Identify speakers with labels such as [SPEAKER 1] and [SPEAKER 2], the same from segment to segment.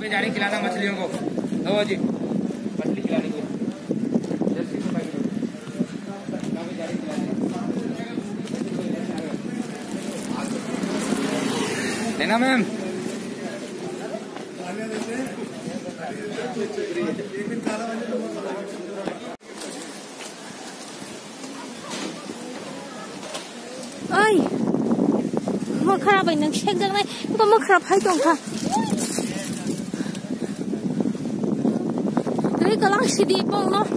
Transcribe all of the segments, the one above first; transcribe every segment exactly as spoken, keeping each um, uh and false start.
[SPEAKER 1] पे जाने खिलाना मछलियों को। लो जी मछली खिलाने को जर्सी को भाई पे जाने खिलाने लेना ma'am.
[SPEAKER 2] ơi mưa khá bình nâng xem ra này có mưa khá hay tổng cả đấy cái lăng xì đi bông nó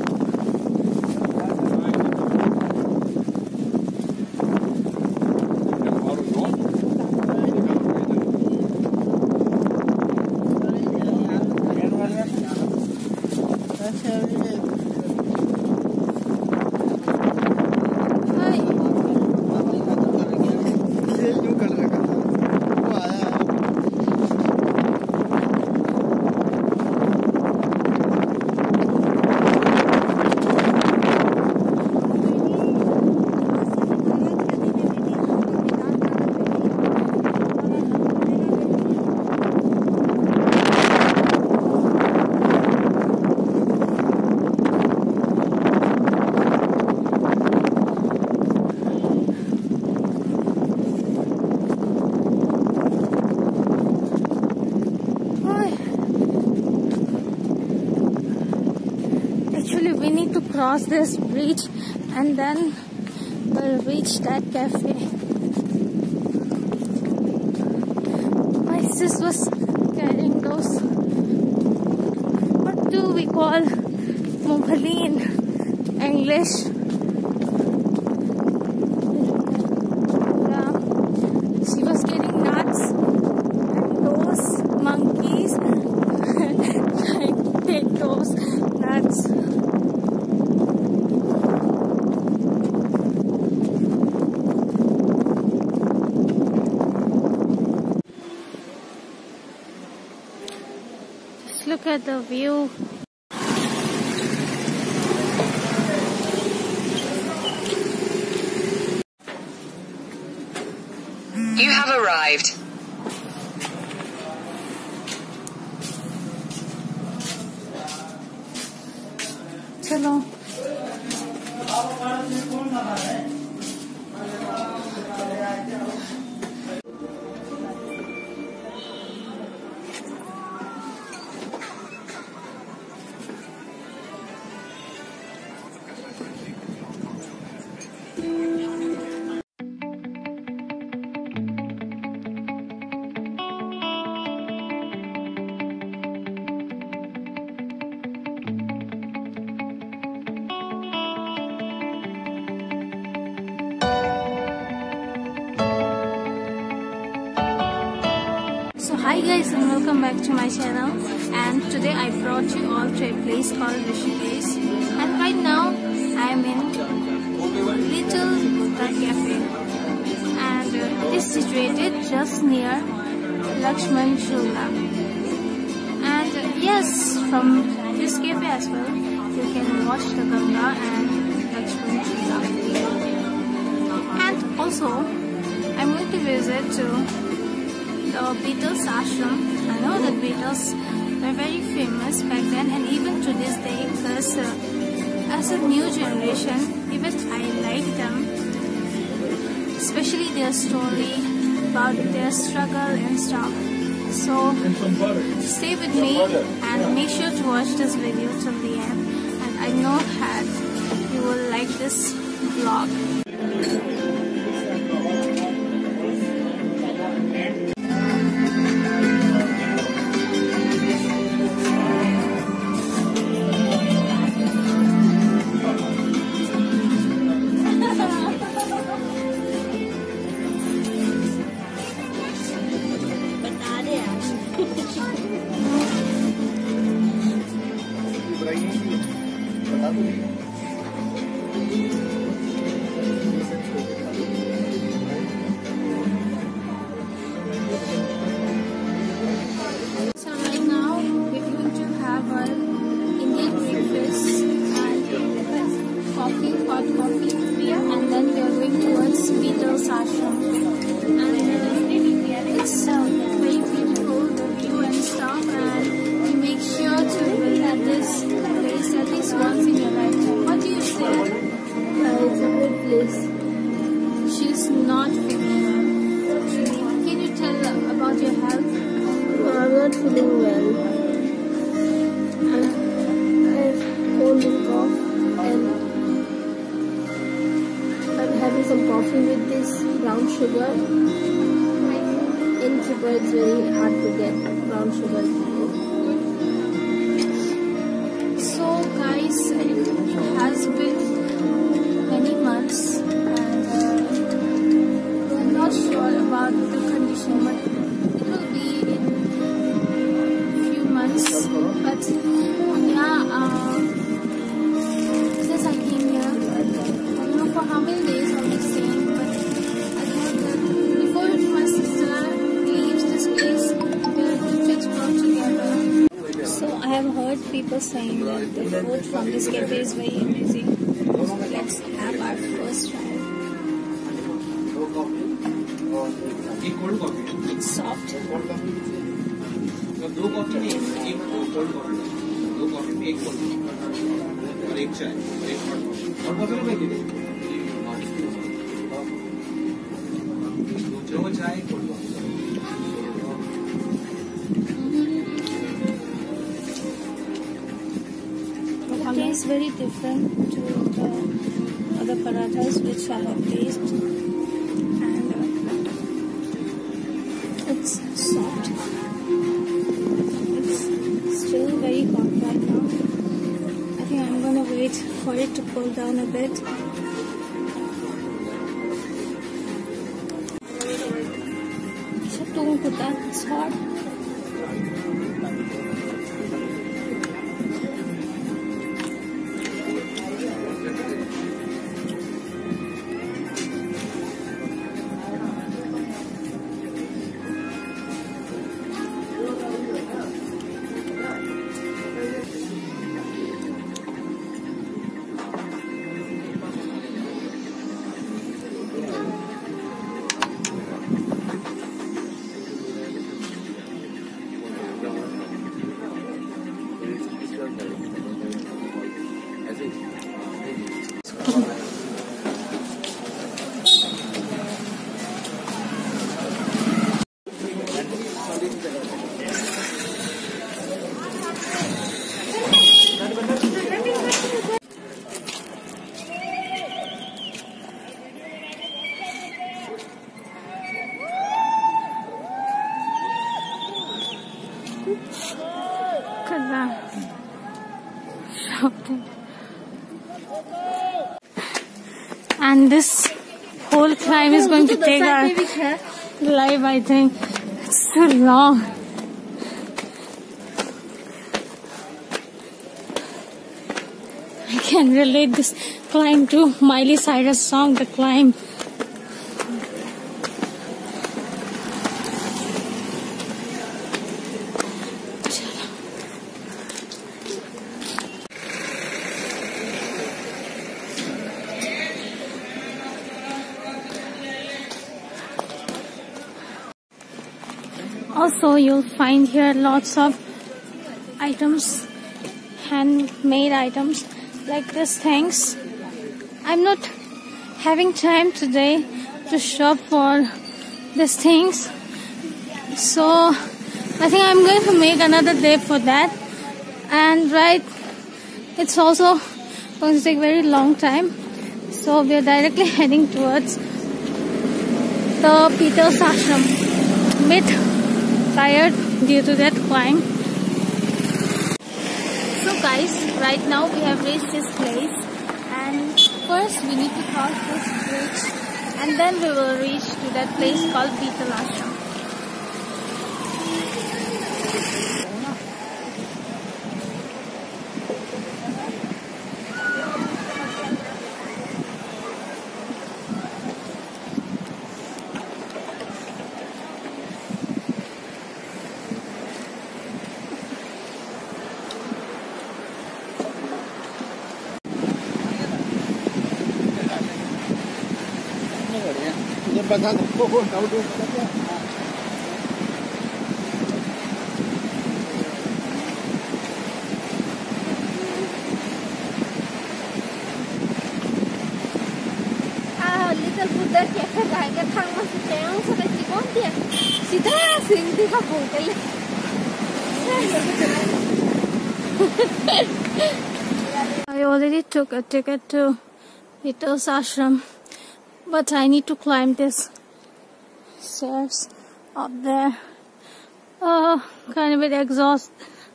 [SPEAKER 2] we need to cross this bridge and then we'll reach that cafe. My sis was carrying those, what do we call mungfali in English? Yeah. She was getting nuts and those monkeys like take those nuts. Look at the view.
[SPEAKER 3] You have arrived.
[SPEAKER 2] Chalo. So hi guys and welcome back to my channel, and today I brought you all to a place called Rishikesh, and right now I am in Little Cafe, and uh, it is situated just near Lakshman Jhula. And uh, yes, from this cafe as well you can watch the Ganga and Lakshman Jhula. And also I'm going to visit to the beetles Ashram. I know that beetles were very famous back then and even to this day, because uh, as a new generation even I like them, especially their story about their struggle and stuff. So stay with me and make sure to watch this video till the end, and I know that you will like this vlog. Ashram, and uh, it's uh, very beautiful, the view and stuff. feeling well. I have cold and cough, and I'm having some coffee with this brown sugar. In Tripura, it's very hard to get brown sugar. So guys, it has been many months, and uh, we're not sure about the condition, but it will be in few months. But yeah, uh, since I came here, I don't know for how many days I'll be staying, but I thought that before my sister leaves this place, we are going to explore together. So I have heard people saying that the food from this cafe is very amazing. Let's have our first try. It's soft.
[SPEAKER 1] दो coffee में एक cold coffee, दो coffee में एक cold और एक चाय, एक हॉट कॉफी और कॉफी में कितने? दो चाय cold coffee.
[SPEAKER 2] It tastes very different to the other parathas which I have tasted, and uh, it's soft. It's still very hot right now. I think I'm gonna wait for it to cool down a bit. It's hot. And this whole climb is going to take our life, I think. It's so long. I can relate this climb to Miley Cyrus' song, The Climb. Also, you'll find here lots of items, handmade items like these things. I'm not having time today to shop for these things, so I think I'm going to make another day for that. And right, it's also going to take a very long time, so we are directly heading towards the beetles Ashram. Bit tired due to that climb. So guys, right now we have reached this place, and first we need to cross this bridge, and then we will reach to that place called Beetle Ashram.
[SPEAKER 1] बता दो
[SPEAKER 2] little Buddha cafe जाएंगे thang में से जाऊँ so that you won't be सीधा सीधी का बोतल I already took a ticket to Beetle's Ashram, but I need to climb this stairs up there. Oh, kind of a bit exhausted.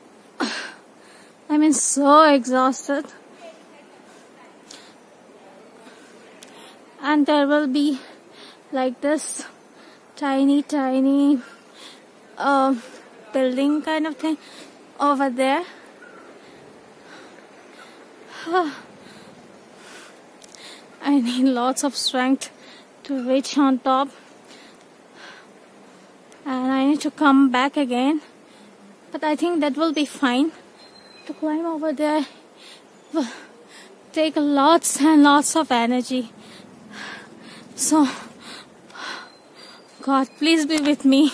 [SPEAKER 2] I mean, so exhausted. And there will be like this tiny, tiny uh, building kind of thing over there. I need lots of strength to reach on top, and I need to come back again, but I think that will be fine. To climb over there will take lots and lots of energy. So God, please be with me.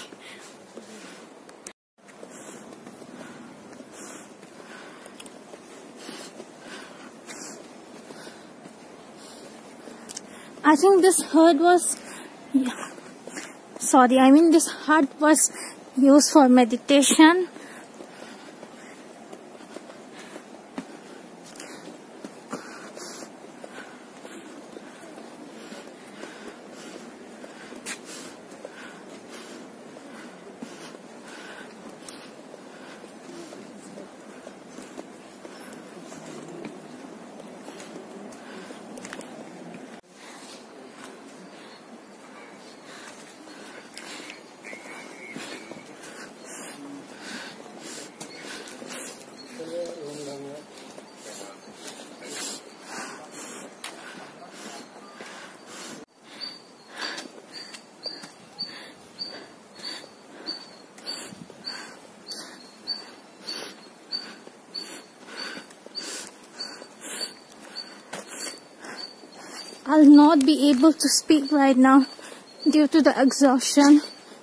[SPEAKER 2] I think this hut was, yeah, sorry, I mean this hut was used for meditation. I'll not be able to speak right now due to the exhaustion.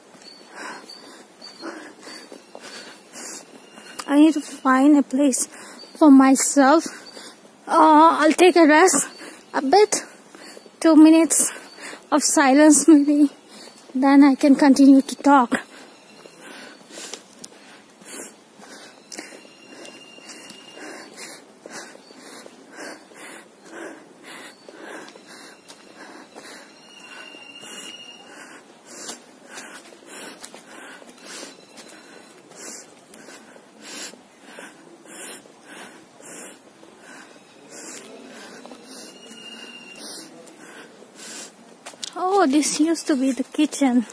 [SPEAKER 2] I need to find a place for myself. Uh, I'll take a rest a bit, two minutes of silence maybe, then I can continue to talk. Oh, this used to be the kitchen.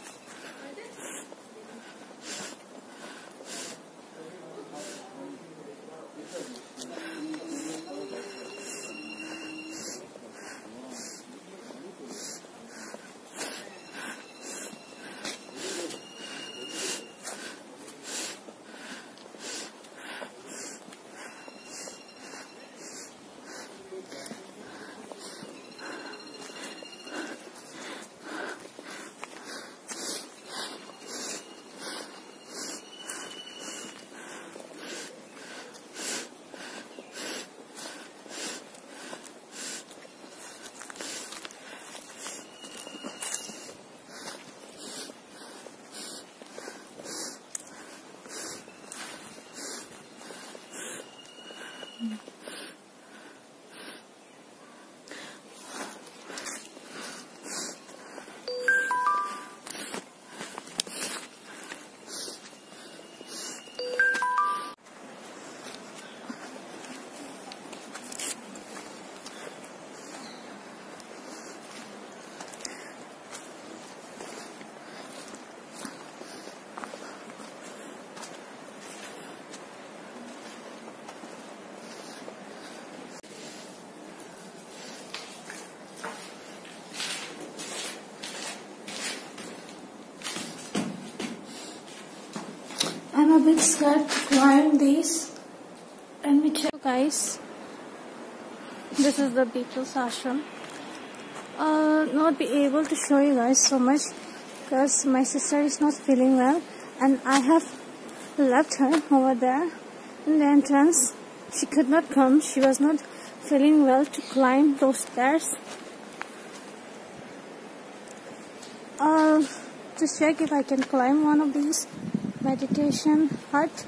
[SPEAKER 2] I'm a bit scared to climb these. Let me check, guys. This is the beetles ashram. I'll not be able to show you guys so much because my sister is not feeling well, and I have left her over there in the entrance. She could not come. She was not feeling well to climb those stairs. I'll just check if I can climb one of these. meditation hut.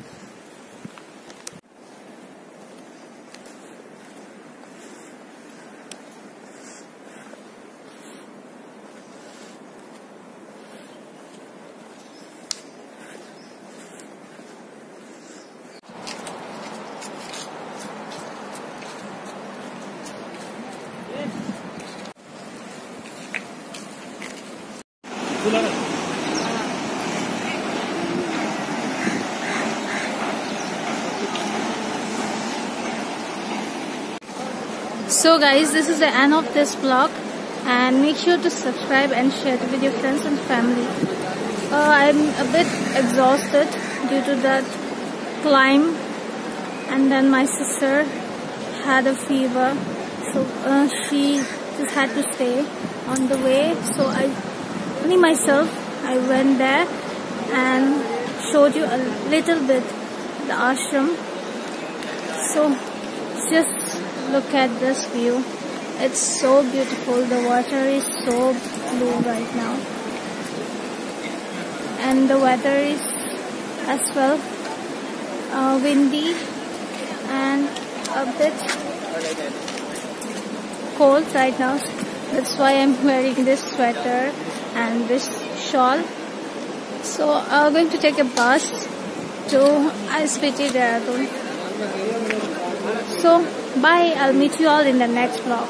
[SPEAKER 2] So guys, this is the end of this vlog, and make sure to subscribe and share it with your friends and family. Uh, I'm a bit exhausted due to that climb, and then my sister had a fever, so uh, she just had to stay on the way. So I, only myself, I went there and showed you a little bit the ashram. So just look at this view. It's so beautiful. The water is so blue right now, and the weather is as well uh, windy and a bit cold right now. That's why I'm wearing this sweater and this shawl. So I'm going to take a bus to I S B T Dehradun. So bye, I'll meet you all in the next vlog.